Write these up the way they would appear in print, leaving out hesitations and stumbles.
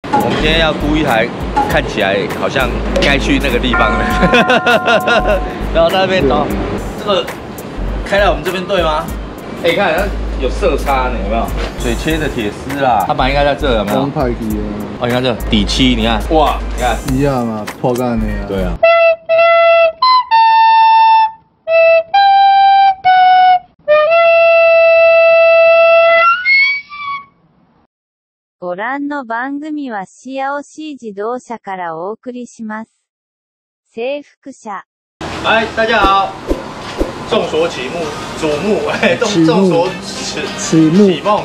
我们今天要估一台看起来好像该去那个地方的，然后在那边找这个开到我们这边对吗？哎，看它有色差呢，有没有？水切的铁丝啦，它本来应该在这，有没有？ 刚派去啊。 哦，你看这底漆，你看，哇，你看一样嘛，破干的呀。 对啊。 ご覧の番組はシアオシー自動車からお送りします。制服車。 来，大家好。众所瞩目，众所启梦。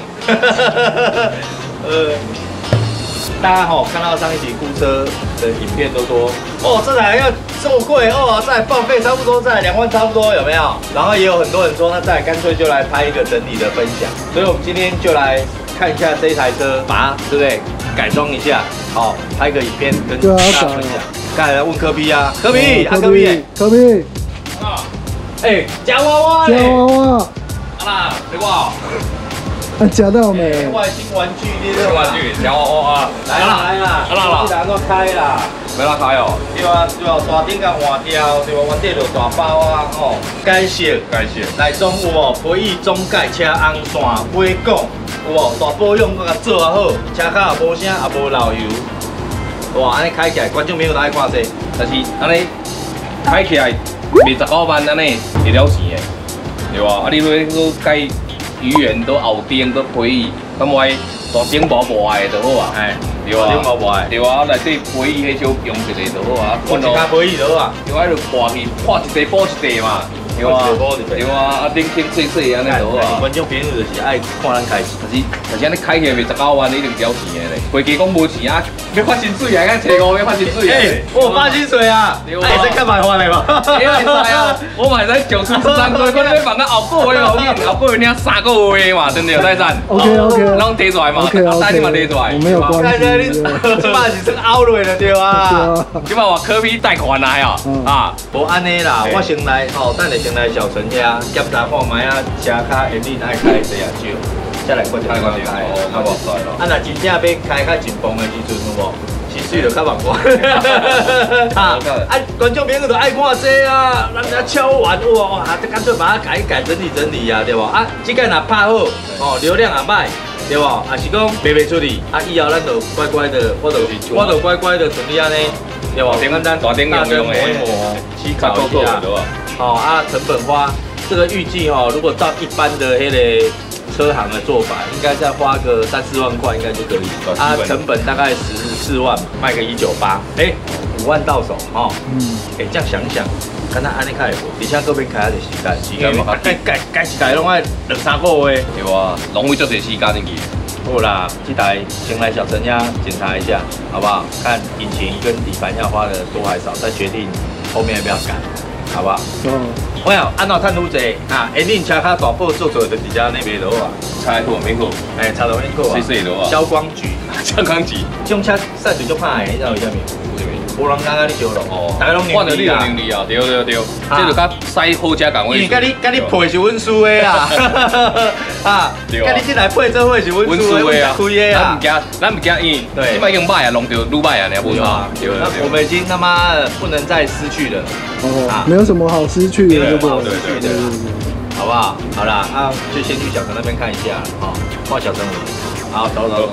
大家看到上一集估车的影片都说，哦，这台要这么贵哦，这台报废差不多，这台2万差不多，有没有？然后也有很多人说，那这台干脆就来拍一个整体的分享。所以我们今天就来看一下这一台车，把它对不对改装一下，好，拍个影片跟大家分享。刚才来问科比啊，科比， 科比。 哎，夹娃娃嘞！ 夹娃娃， 啊啦，对吧？ 啊，夹到没？ 外星玩具，新玩具，夹娃娃啊！来啦，这人都开啦，没啦开哦。对啊，大顶甲换掉，对吧？我这就大包啊，吼，改色，内装有哦，皮椅、中盖、车红线、尾管，有哦，大保养搁甲做啊好，车卡也无声，也无漏油。哇，安尼开起来，观众朋友都爱看这，但是安尼开起来。29万安尼会了钱的，对吧？啊，你要改鱼圆都后顶都皮椅，咁我大顶薄薄的就好啊，哎，对吧？顶薄薄的，对啊，内底皮椅迄少用一个就好啊，换一卡皮椅就好啊，对啊，就换去换一块补一块嘛，对啊，对啊，啊，顶轻碎碎安尼就好啊。观众朋友就是爱看咱开始，但是安尼开起来19万，你一定了钱的咧。飞机讲无钱啊，要发薪水啊，找5要发薪水啊。我发薪水啊，哎，这干嘛发的嘛？因为啊，我嘛在9出13岁，可能要放到后个月后面，后个月领3个月嘛，真的有在赚。 OK， 拢提出来嘛，大你嘛提出来。 我没有关系。 即摆是算凹落了对啊。即摆我科比贷款来哦，啊，无安尼啦，我先来吼，等下先来小陈遐检查看卖啊，车卡引擎爱开侪啊少，再来看一下开，较无帅咯。啊，若真正要开较紧绷的时阵有无？薪水就较万块。啊，观众朋友都爱看这啊，人家敲完哇，干脆把它改一改，整理啊，对不？啊，这个若拍好，哦，流量也歹，对不？啊是讲卖出去，啊以后咱就乖乖的，我就乖乖的存你安尼，对不？平安单大灯用的，磨一磨，漆烤一下，对吧？好啊，成本花，这个预计哦，如果照一般的迄个车行的做法，应该再花个3-4万块，应该就可以。啊，成本大概14万，卖个198，哎，5万到手哦。哎，这样想想，看他安尼开好，而且嗰边开的时间嘛，改时间拢爱2-3个月，对啊，浪费足侪时间进去。好啦，这台先来小陈家检查一下，好不好？看引擎跟底盘要花的多还少，再决定后面要不要改，好不好？我想按照探路者啊，一定车卡大补做的就直接那边落啊，差多没过，哎，差多没过啊，碎落啊，消光局，这种车晒水就怕的，你知道为什么？无人敢甲你烧咯，哦，大家拢换了你就能力啊，对，这就甲驶好车共位。因为甲你配是阮输的啦，啊，甲你进来配这会是阮输的啊，亏的啊，咱唔惊伊，对，你卖用歹啊，弄到愈歹啊，你不错。对，那我们已经他妈不能再失去了， 哦，没有什么好失去的，对不对？ 对，好不好？好啦，啊，就先去小陈那边看一下，好，换小陈我，好，走。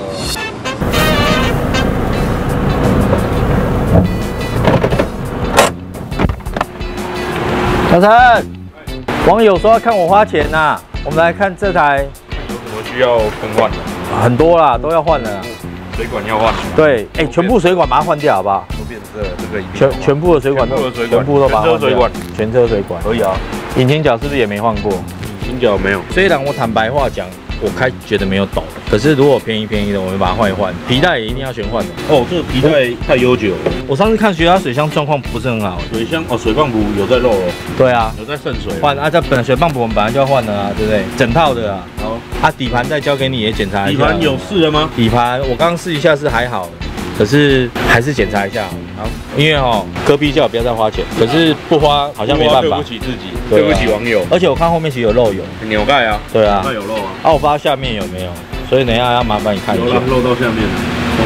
小陈，网友说要看我花钱呐，我们来看这台。 有什么需要更换的？ 很多啦，都要换的啦。 水管要换。 对，哎，全部水管把它换掉好不好？ 都变色，这个全部的水管都全部都把它换掉。全车水管可以啊。 引擎角是不是也没换过？ 引擎角没有。 虽然我坦白话讲，我觉得没有抖，可是如果便宜的，我们把它换一换。皮带也一定要全换的。哦，这个皮带太悠久了。我上次看学它水箱状况不是很好。水箱哦，水泵补有在漏哦。对啊，有在渗水。换啊，这水泵补我们本来就要换的啊，对不对？整套的啊。好。啊，底盘再交给你也检查一下。底盘有试了吗？底盘我刚刚试一下是还好，可是还是检查一下好，因为科比叫我不要再花钱，可是不花好像没办法。对不起自己，对不起网友。而且我看后面其实有漏油，扭盖啊。对啊。那有漏啊。啊，我不知道下面有没有，所以等一下要麻烦你看一下。有漏到下面了。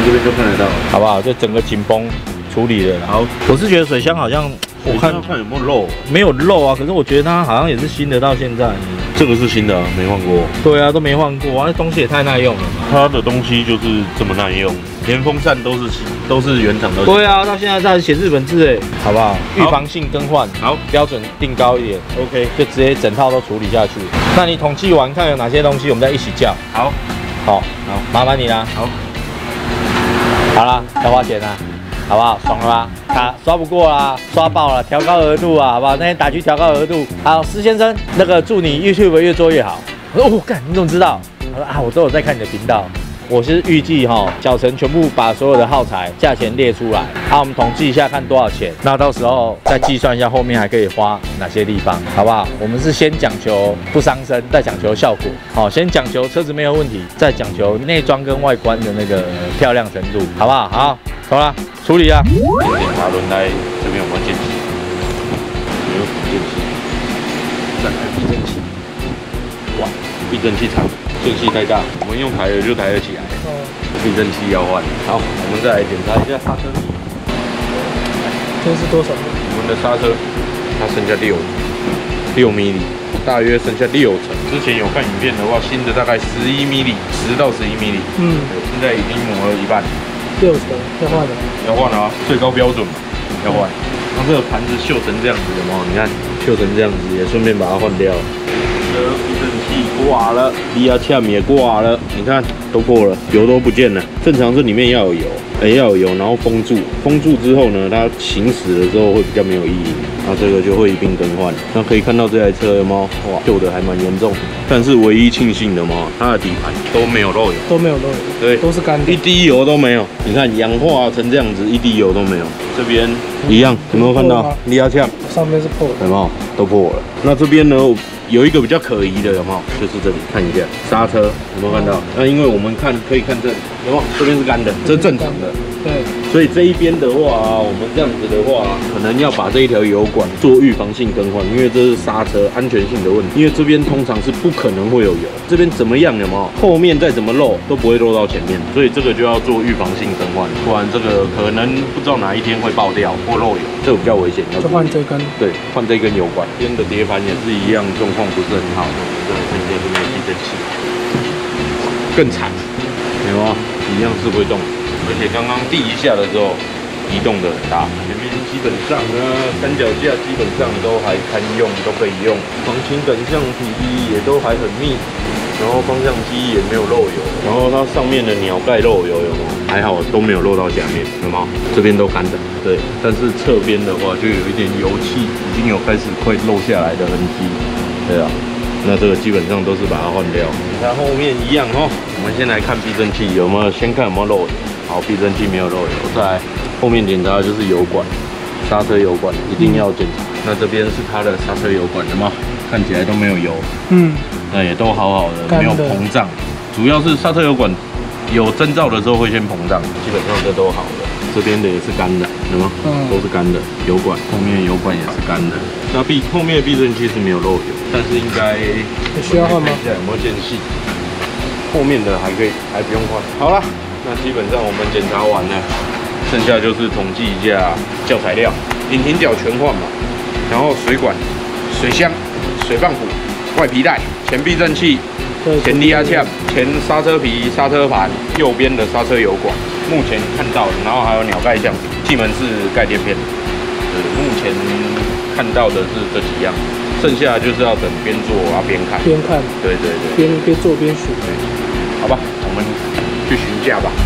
这边就看得到， 好不好？就整个紧绷处理了。好，我是觉得水箱好像我看看有没有漏， 没有漏啊，可是我觉得它好像也是新的，到现在。 这个是新的，没换过。 对啊，都没换过啊，那东西也太耐用了嘛。 它的东西就是这么耐用，连风扇都是原厂的。 对啊，到现在它还写日本字哎，好不好？预防性更换， 好， 标准定高一点 ，OK， 就直接整套都处理下去。那你统计完看有哪些东西，我们再一起叫。 好， 好，麻烦你啦。 好， 好啦，要花钱啦。好不好？爽了吧？卡刷不过啦，刷爆了，调高额度啊，好不好？那天打去调高额度。好，施先生，那个祝你 YouTube 越做越好。我说，干，你怎么知道？我说啊，我都有在看你的频道。我是预计小陈全部把所有的耗材价钱列出来，我们统计一下看多少钱，那到时候再计算一下后面还可以花哪些地方，好不好？我们是先讲求不伤身，再讲求效果。好，先讲求车子没有问题，再讲求内装跟外观的那个漂亮程度，好不好？好，走了，处理啊。 检查轮胎这边有没有间隙？没有间隙。再来避震器。哇，避震器长。间隙太大，我们用抬的就抬得起来。避震器要换。好，我们再来检查一下刹车皮。 这是多少？ 我们的刹车，它剩下6mm，大约剩下6成。之前有看影片的话，新的大概11 mm， 10到11 mm。现在已经磨了一半。 6成要换了。 要换了啊，最高标准嘛，要换。那这个盘子锈成这样子，有没有？你看，锈成这样子，也顺便把它换掉。避震器挂了，离压枪也挂了，你看都破了，油都不见了。正常这里面要有油，要有油，然后封住之后呢，它行驶的时候会比较没有意义。那这个就会一并更换。那可以看到这台车有没有？哇，锈的还蛮严重的。但是唯一庆幸的嘛，它的底盘都没有漏油， 都没有漏油， 对， 都是干的， 一滴油都没有。你看氧化成这样子，一滴油都没有。这边一样，有没有看到离压枪？ 上面是破的， 有没有？都破了。那这边呢？有一个比较可疑的，有没有？就是这里，看一下刹车有没有看到？那因为我们可以看这里，有没有？这边是干的，这是正常的。 对。 所以这一边的话，我们这样子的话，可能要把这一条油管做预防性更换，因为这是刹车安全性的问题。因为这边通常是不可能会有油，这边怎么样有没有？后面再怎么漏都不会漏到前面，所以这个就要做预防性更换，不然这个可能不知道哪一天会爆掉或漏油，这个比较危险。 就换这根。对， 换这根油管。这边的碟盘也是一样，状况不是很好。这个看一下这边的避震器，更惨，有吗？一样是会动。而且刚刚第一下的时候移动的很大，前面基本上呢三脚架基本上都还堪用，都可以用，防倾转向皮也都还很密，然后方向机也没有漏油，然后它上面的鸟盖漏油有没有？还好都没有漏到下面，有没有？这边都干的，对，但是侧边的话就有一点油气，已经有开始快漏下来的痕迹，对啊。那这个基本上都是把它换掉。你看后面一样哦。我们先来看避震器有没有，先看有没有漏油。好，避震器没有漏油。再来后面检查的就是油管，刹车油管一定要检查。那这边是它的刹车油管的吗？看起来都没有油。那也都好好的，没有膨胀。主要是刹车油管有征兆的时候会先膨胀，基本上这都好的。这边的也是干的，有吗？都是干的。油管后面油管也是干的。那后面的避震器是没有漏油，但是应该需要换吗？ 看一下有没有间隙。后面的还可以，还不用换。好了，那基本上我们检查完了，剩下就是统计一下教材料，引擎角全换嘛，然后水管、水箱、水棒虎、外皮带、前避震器、前离压枪、前刹车皮、刹车盘、右边的刹车油管，目前看到的，然后还有鸟盖橡皮、气门是盖垫片。目前看到的是这几样，剩下就是要等边做边看。边看。对。边做边数。好吧，我们去询价吧。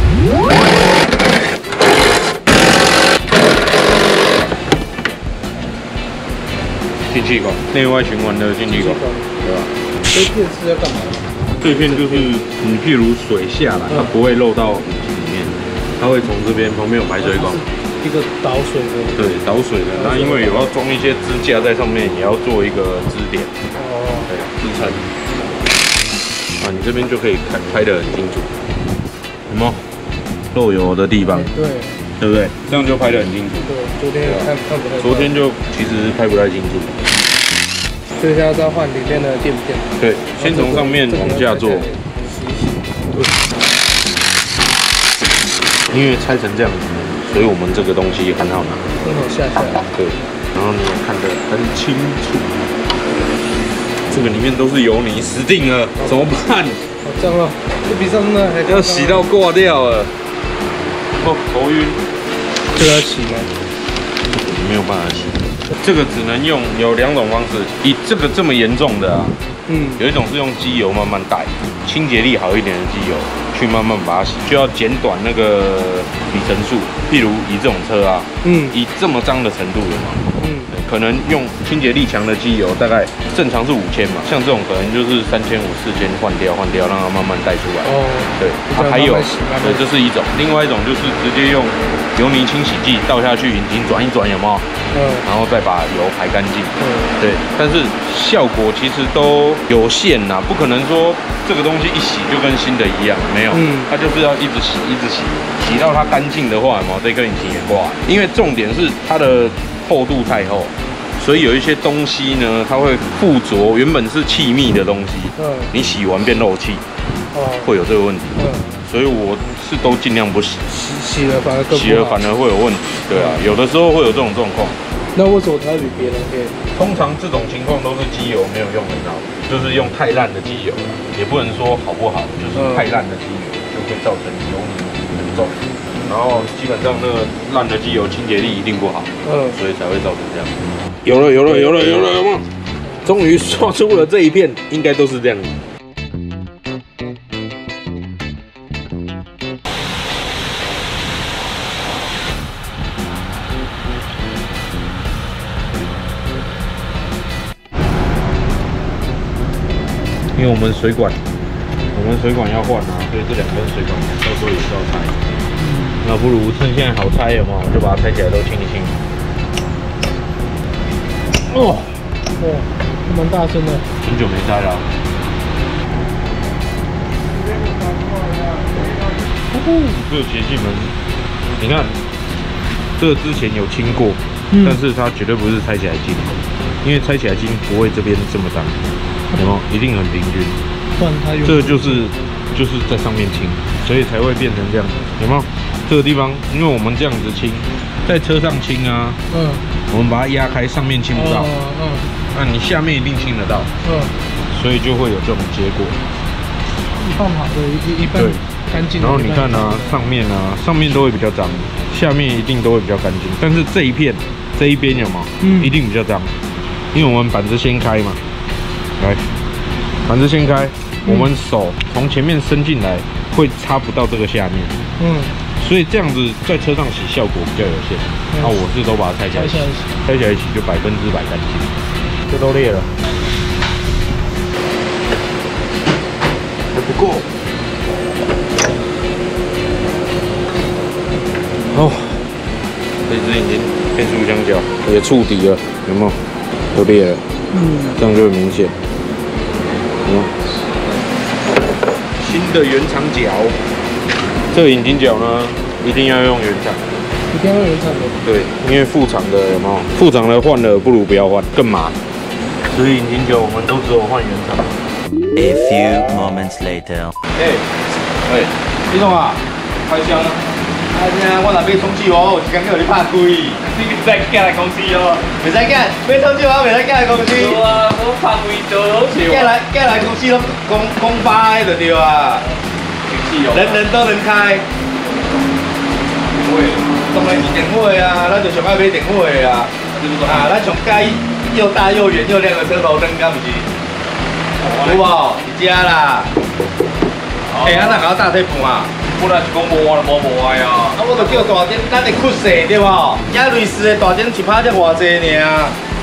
进气管，内外循环的进气管，对吧？这片是要干嘛？这片就是你譬如水下来，它不会漏到引擎里面，它会从这边旁边有排水管。一个导水的，对，导水的。那因为有要装一些支架在上面，也要做一个支点，对，支撑。啊，你这边就可以拍得很清楚，有没有漏油的地方？对不对？这样就拍得很清楚。对，昨天看不太。昨天就其实拍不太清楚。所以现在要换里面的垫片。对，先从上面往下做。 因为拆成这样子，所以我们这个东西很好拿， 很好下下来。 对，然后你也看得很清楚。这个里面都是油泥，死定了，怎么办？ 好脏了，这比上次那还要洗到挂掉了。哦，头晕。 这个要洗吗？ 没有办法洗，这个只能用有2种方式。以这个这么严重的啊，有一种是用机油慢慢带，清洁力好一点的机油去慢慢把它洗，就要减短那个里程数。譬如以这种车啊，以这么脏的程度的嘛，可能用清洁力强的机油，大概正常是5000嘛，像这种可能就是3500、4000换掉，让它慢慢带出来。哦，对，还有，对，这是一种，另外一种就是直接用油泥清洗剂倒下去，引擎转一转，有没有？然后再把油排干净。对，但是效果其实都有限呐，不可能说这个东西一洗就跟新的一样，没有，它就是要一直洗，洗到它干净的话，有没有？这颗引擎也挂，因为重点是它的厚度太厚，所以有一些东西呢，它会附着原本是气密的东西，你洗完变漏气，会有这个问题。所以我是都尽量不洗， 洗了反而更不好， 洗了反而会有问题。对啊，有的时候会有这种状况。 那为什么它比别人可以？ 通常这种情况都是机油没有用得到，就是用太烂的机油，也不能说好不好，就是太烂的机油就会造成油泥很重。然后基本上那个烂的机油清洁力一定不好，所以才会造成这样。有了，有没有？终于刷出了这一片，应该都是这样。因为我们水管要换啊，所以这2根水管到时候也是要拆。那不如趁现在好拆有没有？就把它拆起来都清一清。 哦，蛮大声的。 很久没拆了。这个节气门，你看，这个之前有清过，但是它绝对不是拆起来清，因为拆起来清不会这边这么脏，有没有？一定很平均。这个就是在上面清，所以才会变成这样子，有没有？这个地方，因为我们这样子清，在车上清啊，我们把它压开，上面清不到，那你下面一定清得到，所以就会有这种结果。 一半好的，一半干净。 然后你看啊，上面都会比较脏，下面一定都会比较干净。但是这一边有没有？一定比较脏，因为我们板子先开嘛，来，板子先开，我们手从前面伸进来，会擦不到这个下面。所以这样子在车上洗效果比较有限。那我是都把它拆起来洗，拆起来洗就100%干净。这都裂了，还不够。哦，这只已经变速箱角也触底了，有没有？都裂了。这样就很明显。新的原厂角，这个引擎角呢，一定要用原厂。 一定要用原厂的。 对，因为副厂的有没有？副厂的换了不如不要换，更麻。所以引擎角我们都只有换原厂。 A few moments later. 你弄啊？开箱啊！哎呀，我若要冲刺哦，有一天叫你拍开，你唔使寄来公司哦。袂使寄，要冲刺我袂使寄来公司。对啊，我拍开就好笑。寄来公司都公发的就对啊。人都能开。当然是电火啊，咱就上爱买电火的啊。啊，咱上介又大又圆又亮的车头灯，敢不是？有无？是遮啦。哎，啊，哪搞大体盘啊？我若是讲无换就无换啊！啊，我著叫大灯，咱会酷势对无？亚瑞士的大灯一拍才偌济尔。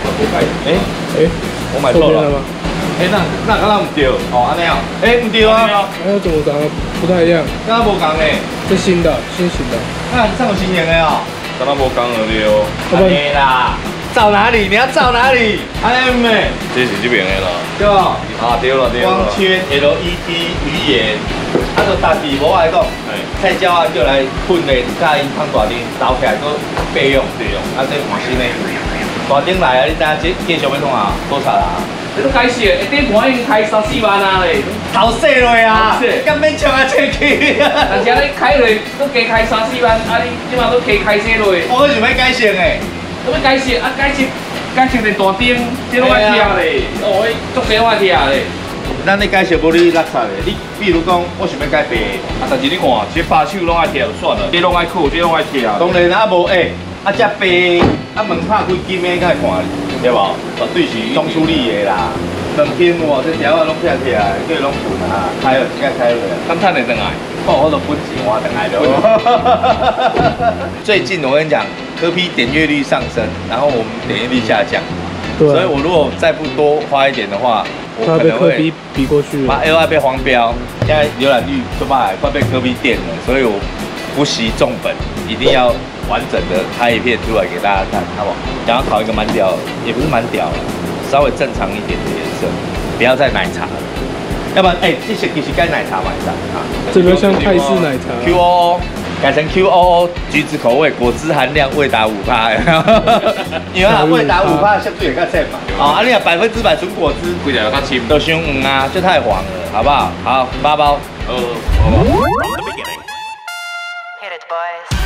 我买错了。那敢若唔对？哦，安尼啊？唔对啊？ 怎么长得不太一样？ 敢若无共诶。 是新的，新型的。 啊，上有新型的哦。 敢若无共而已哦。 安尼啦。照哪里？你要照哪里？安尼咩？ 这是这边的啦。 对吧？啊，对了。光圈 LED 鱼眼。啊，就当时无爱讲，菜椒啊叫来混的，甲因放大灯投起来搁备用，啊，这换新的。大灯来啊，你知影继续要创啊？多少啦？ 你都改写，顶盘已经开3-4万啊嘞， 头洗落啊，咁免抢啊抢去。 但是你开落都加开3-4万，啊你即马都加开洗落。 我想要改成诶， 我要改写啊改成连大顶，这拢爱听嘞，哦，足侪拢爱听嘞。 咱咧改成无你垃圾诶，你比如讲，我想要改白， 啊，但是你看，这把手拢爱听就算了，这拢爱靠，这拢爱听。 当然啊无诶，啊只白，啊门拍开金诶，甲会看，对无？绝对是总处理诶啦。2斤我这条啊拢撇起来，叫拢滚啊，开了，该开了。 看赚得回来， 我都分钱我等来了。最近我跟你讲，科批点阅率上升，然后我们点阅率下降。对、所以我如果再不多花一点的话，我可能会比过去， 把 LI 被黄标，现在浏览率就快被科批垫了，所以我不惜重本，一定要完整的拍一片出来给大家看，好不好？想要烤一个蛮屌，也不是蛮屌的，稍微正常一点的颜色，不要再奶茶了，要不然这些其实该奶茶买上啊。 这个像泰式奶茶 QOO。改成 QOO 橘子口味，果汁含量未达5%，因为未达5%相对也较正嘛。啊，你若100%纯果汁， 贵点较深， 都伤黄啊，就太黄了，好不好？好，8包。好不好 From the beginning. Hit it, boys.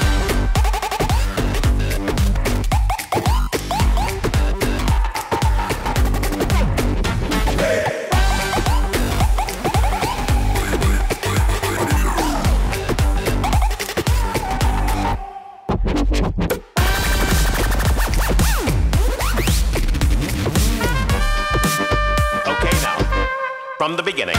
From the beginning.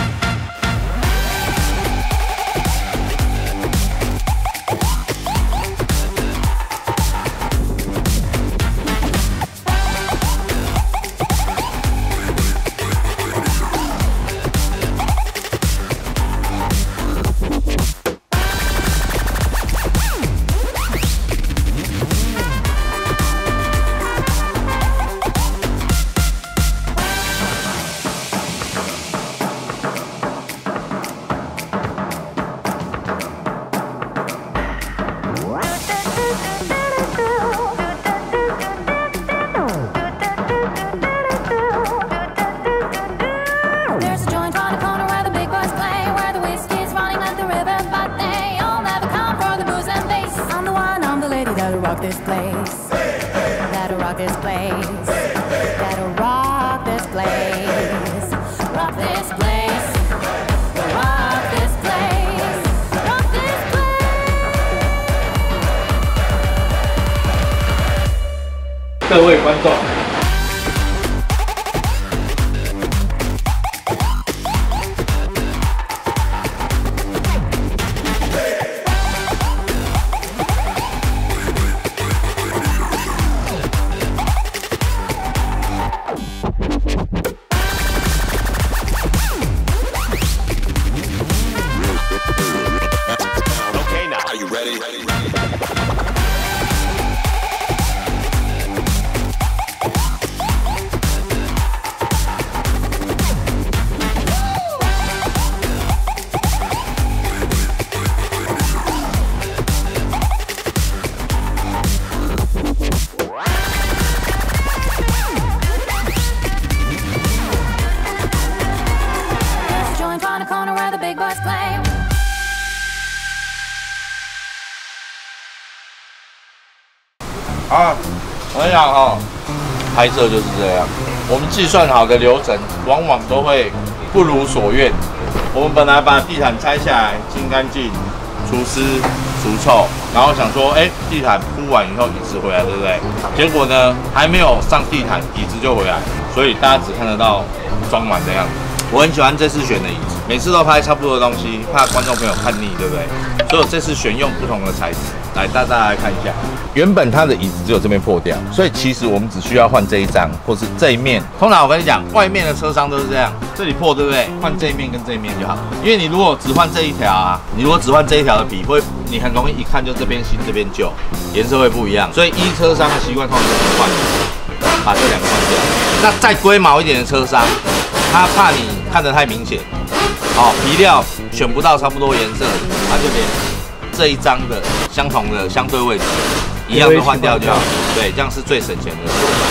This place, that'll rock this place, that'll rock this place, rock this place, rock this place, rock this place. 各位观众。啊，我跟你讲哦，拍摄就是这样，我们计算好的流程，往往都会不如所愿。我们本来把地毯拆下来，清干净，除湿除臭，然后想说，地毯铺完以后，椅子回来，对不对？结果呢，还没有上地毯，椅子就回来，所以大家只看得到装满的样子。我很喜欢这次选的椅子，每次都拍差不多的东西，怕观众朋友看腻，对不对？所以我这次选用不同的材质，来大家来看一下。原本它的椅子只有这边破掉，所以其实我们只需要换这一张，或是这一面。通常我跟你讲，外面的车商都是这样，这里破对不对？换这一面跟这一面就好。因为你如果只换这一条啊，你如果只换这一条的笔，你很容易一看就这边新这边旧，颜色会不一样。所以依车商的习惯，通常就是换，把这两个换掉。那再龟毛一点的车商，他怕你看得太明显，皮料选不到差不多颜色，他就连这一张的相同的相对位置一样的换掉就好。对，这样是最省钱的做法。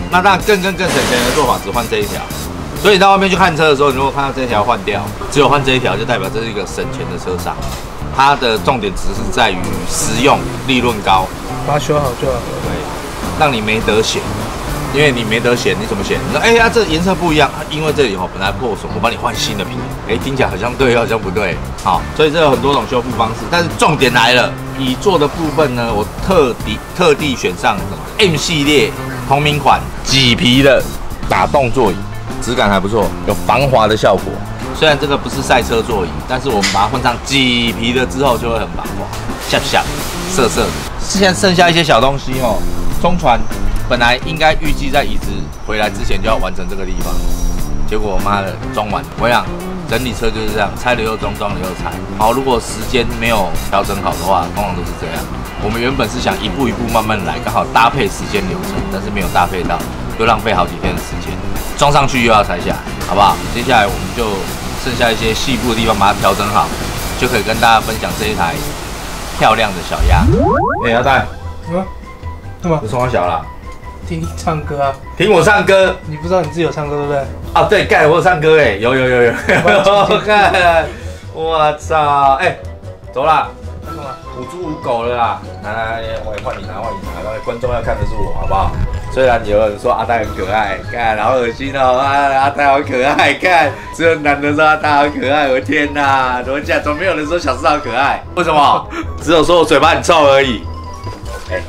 那当然更省钱的做法只换这一条。所以你到外面去看车的时候，你如果看到这条换掉，只有换这一条，就代表这是一个省钱的车商。它的重点只是在于实用、利润高， 把它修好就好了。 对，让你没得选。因为你没得选，你怎么选？你说，哎呀，这颜色不一样，因为这里本来破损，我帮你换新的皮。哎，听起来好像对，好像不对。好，所以这有很多种修复方式。但是重点来了，椅座的部分呢，我特地选上什么 M 系列同名款麂皮的打洞座椅，质感还不错，有防滑的效果。虽然这个不是赛车座椅，但是我们把它换上麂皮的之后，就会很防滑，下色的。现在剩下一些小东西哦，中传。本来应该预计在椅子回来之前就要完成这个地方，结果妈的装完。我想整理车就是这样，拆了又装，装了又拆。好，如果时间没有调整好的话，通常都是这样。我们原本是想一步一步慢慢来，刚好搭配时间流程，但是没有搭配到，又浪费好几天的时间。装上去又要拆下来，好不好？接下来我们就剩下一些细部的地方把它调整好，就可以跟大家分享这一台漂亮的小鸭。哎，阿呆， 干嘛？ 我从小啦。 听你唱歌啊！ 听我唱歌， 你不知道你自己有唱歌对不对？ 啊，对，盖我有唱歌哎，有，看，我操，哎，走啦， 干嘛？ 无猪无狗了啦，来，我也换你拿，观众要看的是我，好不好？虽然有人说阿呆很可爱，看好恶心哦，阿呆好可爱，看只有男的说阿呆好可爱，我的天哪，怎么讲？怎么没有人说小四好可爱？为什么？只有说我嘴巴很臭而已。哎。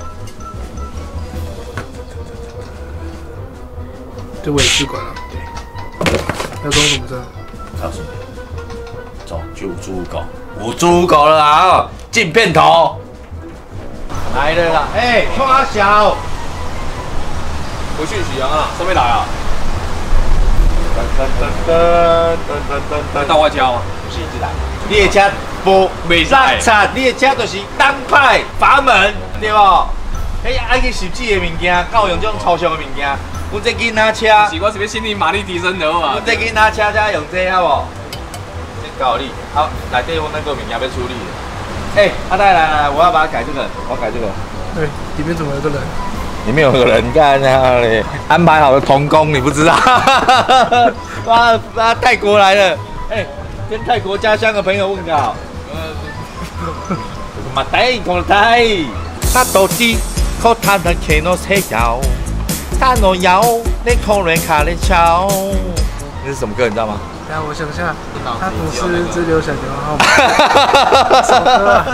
就尾试管了。要装什么车？ 告诉你，走，去五猪五狗，五猪五狗了啊！进片头，来了啦！哎，花小， 回讯息啊，上面来啊！到我家吗？ 不是一直来。你的车无袂让差，你的车就是当派阀门，对不？哎，爱去实际的物件，够用这种抽象的物件。阮这囡仔车， 是我是要心理马力提升的嘛。 阮这囡仔车才用这好不？这够力。好，内底我那个物件要处理。哎，阿呆来，我要把它改这个，我要改这个。 对，里面怎么有个人？ 里面有个人干啊嘞，安排好的童工，你不知道？哇，泰国来了，哎，跟泰国家乡的朋友问好。马呆，讲呆，他到底靠他的开诺车摇。看我摇，你可能卡你敲。这是什么歌？你知道吗？ 等下我想一下，它不是只留小牛号码。什么歌啊？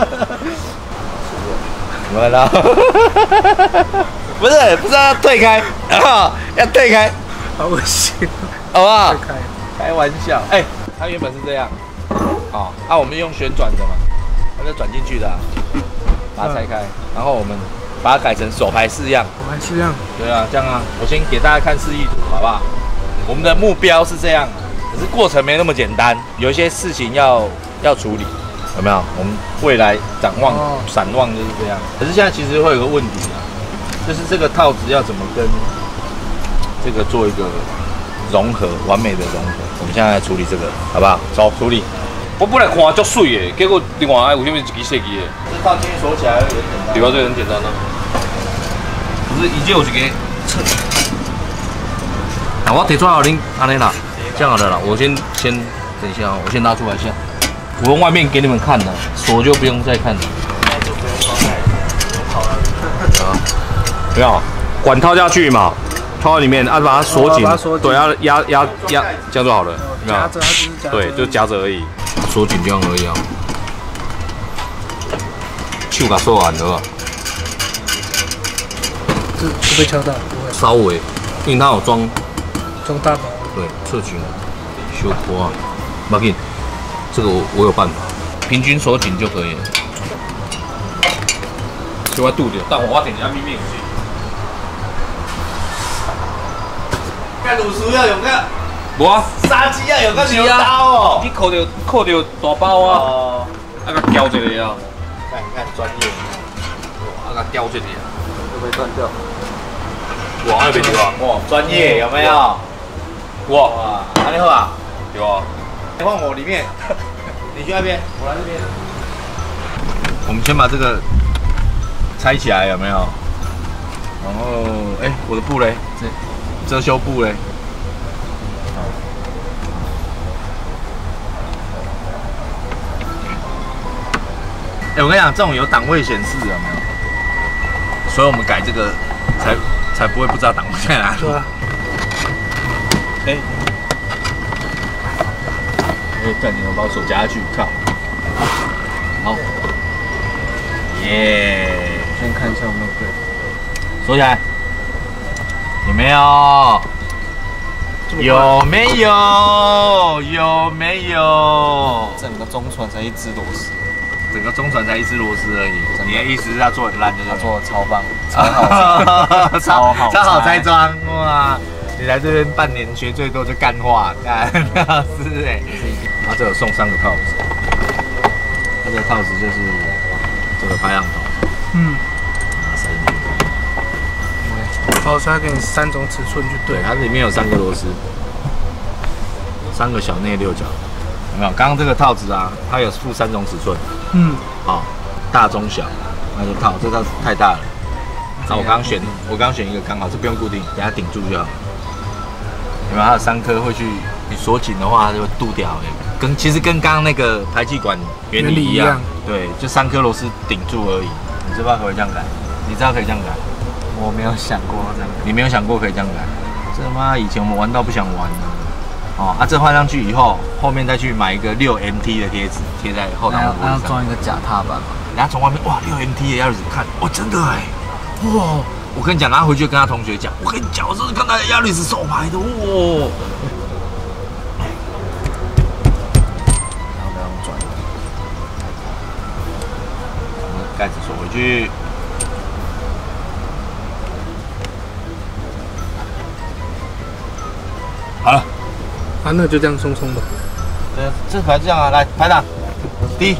怎么了？不是要退开，要退开， 好恶心， 好不好？ 开玩笑。哎，它原本是这样，哦，我们用旋转的嘛，它是转进去的，把它拆开，然后我们。把它改成手排式样， 手排式样， 对啊，这样啊。我先给大家看示意图，好不好？我们的目标是这样，可是过程没那么简单，有一些事情要处理，有没有？我们未来展望、展望就是这样。可是现在其实会有个问题啊，就是这个套子要怎么跟这个做一个融合，完美的融合。我们现在来处理这个，好不好？走，处理。 我本来看足水的，结果另外有啥物一支设计的？ 这套进去锁起来有点简单。 对吧？这很简单啊。可是已经有一个测。那我提出来给您安尼啦，这样好了啦。我先等一下啊，我先拉出来一下。我用外面给你们看了，锁就不用再看了。啊，没有，管套下去嘛，套到里面，把它锁紧，对，要压，这样就好了。 夹着，它只是夹着。 对，就夹着而已。锁紧这样而已啊，手把锁完了， 这不会敲到，不会。 稍微，因为它有装大包。 对，侧裙，小拖啊，不要紧，这个我有办法，平均锁紧就可以了。就我拄着，但我等一下秘密去。 干鲁叔要用个。 无啊， 杀鸡啊，有个牛刀哦。 你扣着大包啊，啊个叼一个啊。 看专业， 啊个叼一个啊， 会不会断掉？ 哇，那边有啊。 哇，专业有没有？哇，哪里好啊？ 有啊。 你换我里面，你去那边，我来这边。我们先把这个拆起来，有没有？然后，哎，我的布嘞，这遮羞布嘞。哎、我跟你讲，这种有档位显示有没有？所以我们改这个才不会不知道档位在哪里。 对啊。 哎、暂停，我把我手夹下去，靠。好。耶！ 先看一下有没有对。 锁起来。有没有？有没有？有没有？ 整个中船才一只螺丝。 整个中船才一只螺丝而已。你的意思是他做很烂，就是？ 他做的超棒，超好， 超好拆装哇！你来这边半年学最多就干话，干老师哎。他这有送3个套子，他这个套子就是这个排氧头，塞进去。 哦，所以他给你3种尺寸去对。 对，它里面有3个螺丝，3个小内6角。有没有？刚刚这个套子啊，它有附3种尺寸。好，大中小，那就套，这套太大了。那我刚选一个刚好，这不用固定，给它顶住就好。有没有？它有3颗会去，你锁紧的话，它就会镀掉。其实跟刚刚那个排气管原理一样。对，就3颗螺丝顶住而已。你知不知道可以这样改？你知道可以这样改？ 我没有想过这样。 你没有想过可以这样改？这妈以前我们玩到不想玩了。这换上去以后，后面再去买一个6MT 的贴纸贴在后挡风玻璃上。 要装一个假踏板嘛？ 人家从外面哇6MT 的鸭绿看，哦真的哎，哇！我跟你讲，他回去跟他同学讲，我跟你讲，我这是看到鸭绿是手牌的哇。然后这样转，盖子锁回去。好了。 那就这样松松的。 对，这排这样啊，来排档 ，D，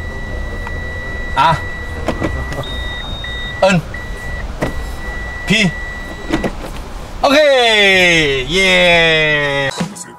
N， P， OK， 耶！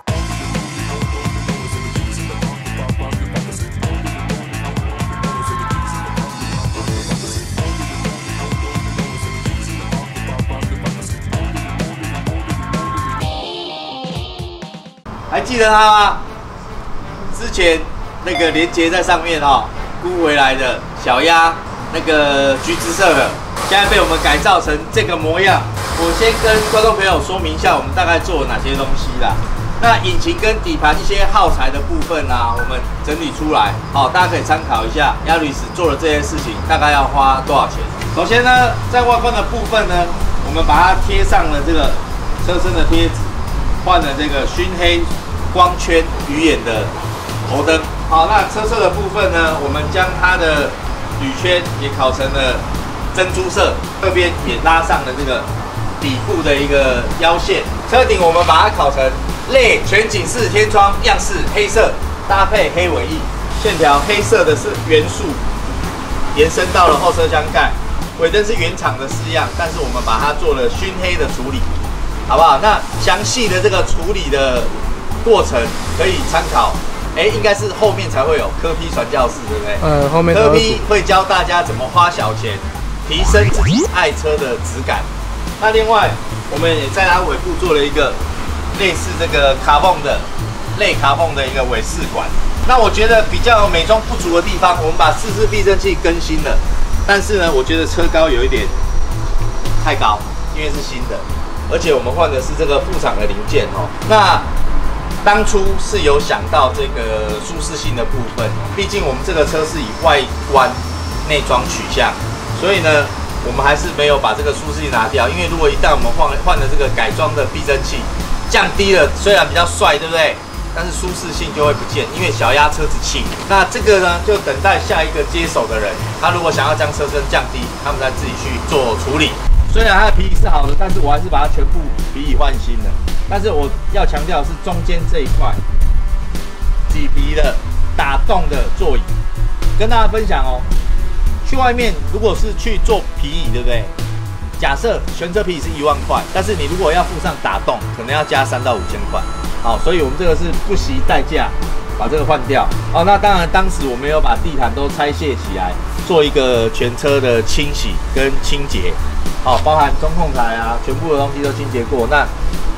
还记得他吗？之前那个连结在上面估回来的小鸭，那个橘子色的，现在被我们改造成这个模样。我先跟观众朋友说明一下，我们大概做了哪些东西啦。那引擎跟底盘一些耗材的部分啊，我们整理出来，大家可以参考一下。鸭律师做了这些事情，大概要花多少钱？首先呢，在外观的部分呢，我们把它贴上了这个车身的贴纸，换了这个熏黑光圈鱼眼的头灯。好，那车侧的部分呢，我们将它的铝圈也烤成了珍珠色，侧边也拉上了这个底部的一个腰线。车顶我们把它烤成类全景式天窗样式，黑色搭配黑尾翼，线条黑色的是元素，延伸到了后车厢盖。尾灯是原厂的式样，但是我们把它做了熏黑的处理，好不好？那详细的这个处理的过程可以参考。应该是后面才会有柯 P 传教士，对不对？ 后面柯 P 会教大家怎么花小钱，提升自己爱车的质感。那另外，我们也在它尾部做了一个类似这个卡泵的类卡泵的一个尾饰管。那我觉得比较美中不足的地方，我们把4支避震器更新了，但是呢，我觉得车高有一点太高，因为是新的，而且我们换的是这个副厂的零件那当初是有想到这个舒适性的部分，毕竟我们这个车是以外观内装取向，所以呢，我们还是没有把这个舒适性拿掉。因为如果一旦我们换了这个改装的避震器，降低了，虽然比较帅，对不对？但是舒适性就会不见，因为小鸭车子轻。那这个呢，就等待下一个接手的人，他如果想要将车身降低，他们再自己去做处理。虽然它的皮椅是好的，但是我还是把它全部皮椅换新了。但是我要强调的是中间这一块麂皮的打洞的座椅，跟大家分享去外面如果是去做皮椅，对不对？假设全车皮椅是1万块，但是你如果要附上打洞，可能要加3到5千块。好，所以我们这个是不惜代价把这个换掉。那当然当时我们有把地毯都拆卸起来，做一个全车的清洗跟清洁。包含中控台啊，全部的东西都清洁过。那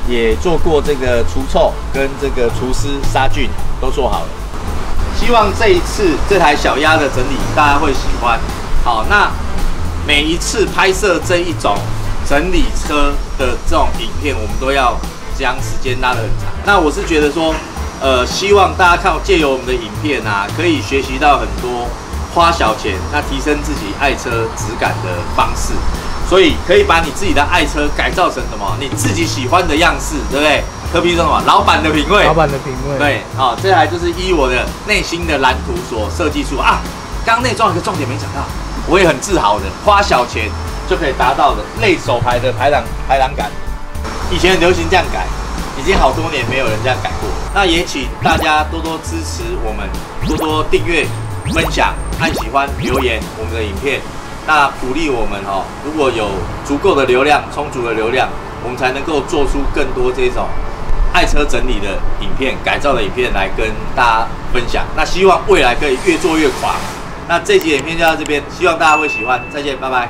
也做过这个除臭跟这个除湿杀菌都做好了。希望这一次这台小鸭的整理大家会喜欢。好，那每一次拍摄这一种整理车的这种影片，我们都要将时间拉得很长。那我是觉得说，希望大家借由我们的影片啊，可以学习到很多花小钱，那提升自己爱车质感的方式。所以可以把你自己的爱车改造成什么？你自己喜欢的样式，对不对？科比说什么？老板的品味。 老板的品味。 对，好，这台就是依我的内心的蓝图所设计出啊。刚刚那有一个重点没讲到，我也很自豪的，花小钱就可以达到的类手排的排档感。以前很流行这样改，已经好多年没有人这样改过。那也请大家多多支持我们，多多订阅、分享、按喜欢、留言我们的影片。那鼓励我们如果有足够的流量、充足的流量，我们才能够做出更多这种爱车整理的影片、改造的影片来跟大家分享。那希望未来可以越做越狂。那这集影片就到这边，希望大家会喜欢。再见，拜拜。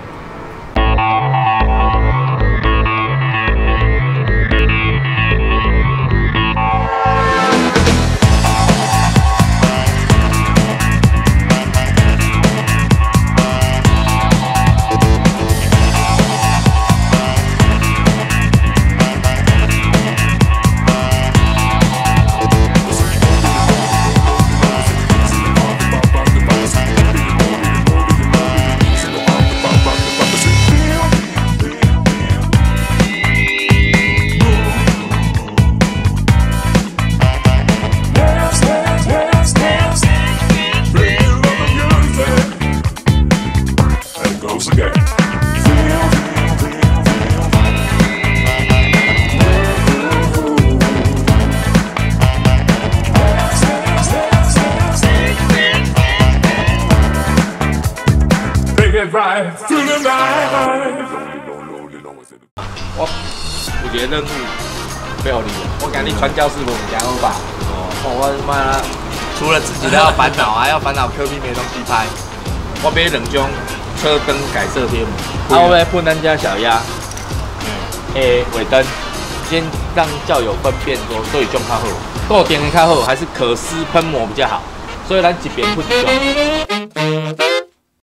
有一个任务背后你， 我讲你传教士不讲好吧？我他妈除了自己都要烦恼，还要烦恼科比没东西拍。 我买2种车灯改色贴膜， 我要喷咱家小鸭，尾灯，先让教友分辨说对种较好，固定的较好，还是可撕喷膜比较好。所以咱一边喷一种。